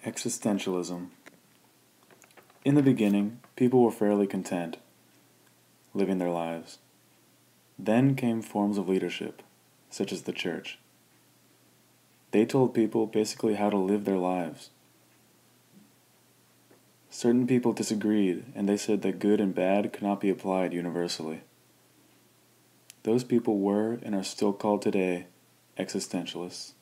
Existentialism. In the beginning, people were fairly content, living their lives. Then came forms of leadership, such as the church. They told people basically how to live their lives. Certain people disagreed, and they said that good and bad could not be applied universally. Those people were and are still called today existentialists.